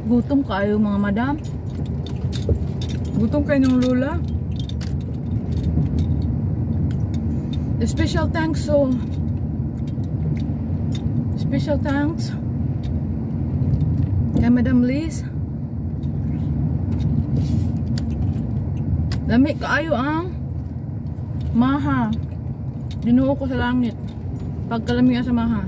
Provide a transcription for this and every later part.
Gutom kayo mga madam. Gutom kayo ng lula. Special thanks kay Madam Liz. Lami kaayo ang maha. Dinuo ko sa langit. Pagkalami sa maha.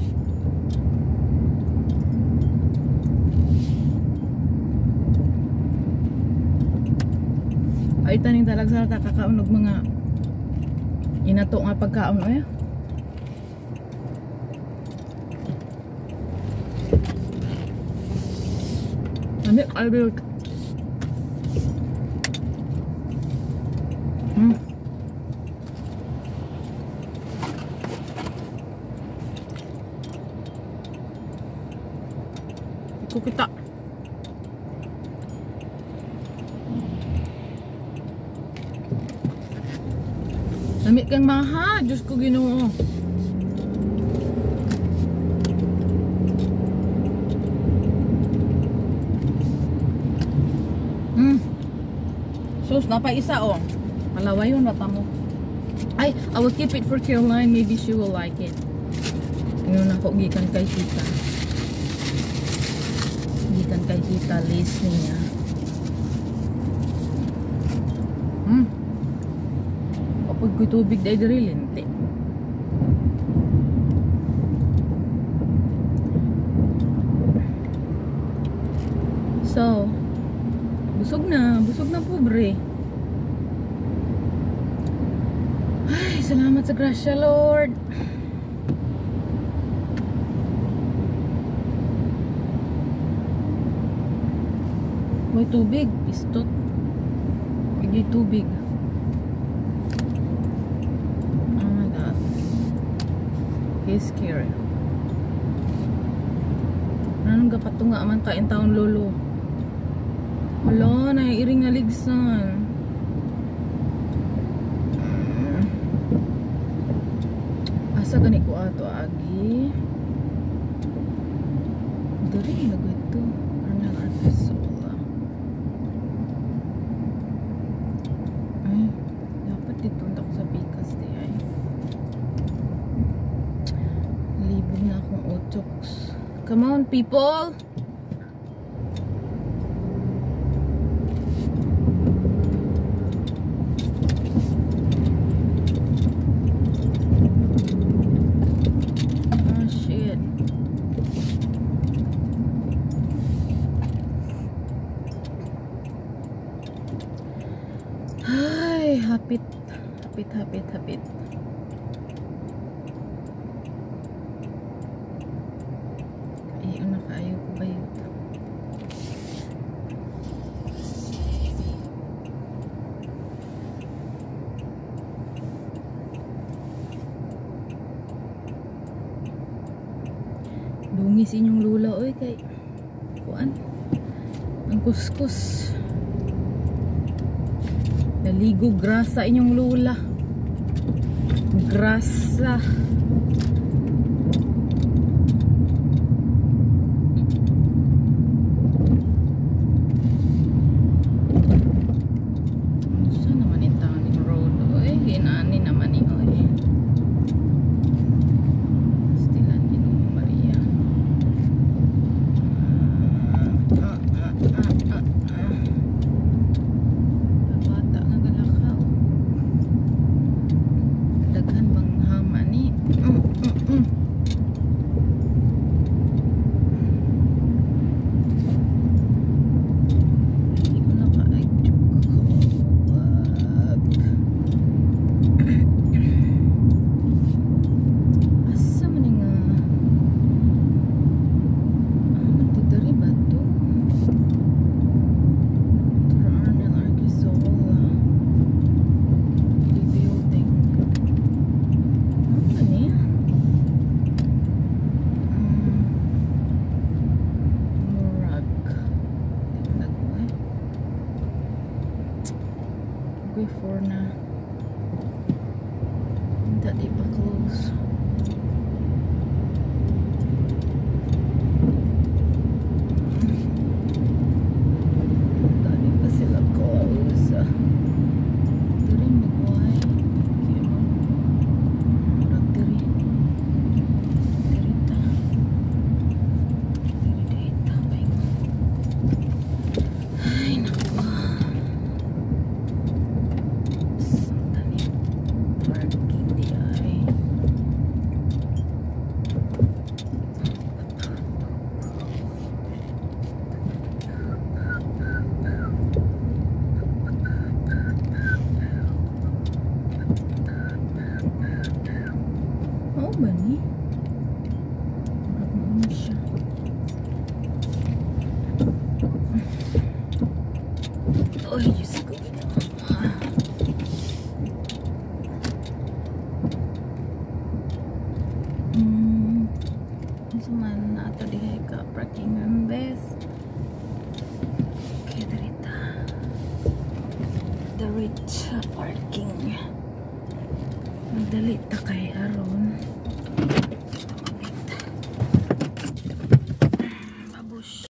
Ay taning talag sa kakakaon og mga inato nga pagkaon ay. Ano albert. Iko kita. Lamit kang maha, Diyos ko Ginoo. Sus, napaisa oh. Malaway yun, mata mo. Ay, I will keep it for Caroline. Maybe she will like it. Yun ako, gikan kay tita. Gikan kay tita, Liz niya. Kapag ko'y tubig dahil dirilinti. So, busog na pobre. Ay, salamat sa grasya, Lord. May tubig, pistot. May tubig. Oh my God. He's scary. Anong gapatunga man kain taon lolo? Wala, naiiring nga ligsan. Asa gani ko ato agi? Dari na ito. Arnel Artesola. Ay, dapat ditunda ko sa bikas di ay. Libog na akong otoks. Come on people! Hapit. Ay, una kaayo ko ba yun? Dungis inyong lula, oy, kay kuan. Ang kuskus. Naligo grasa inyong lula. Grasa. Saan naman itang road? Oy, ginani naman ni oy. Stilan din Maria. Before na hindi pa close. ba ni? Ano siya? Ay, Diyos ko. Ito man na ito dihay ka parking ng best. Okay, darita. Darita parking. Magdali ta kay Aro.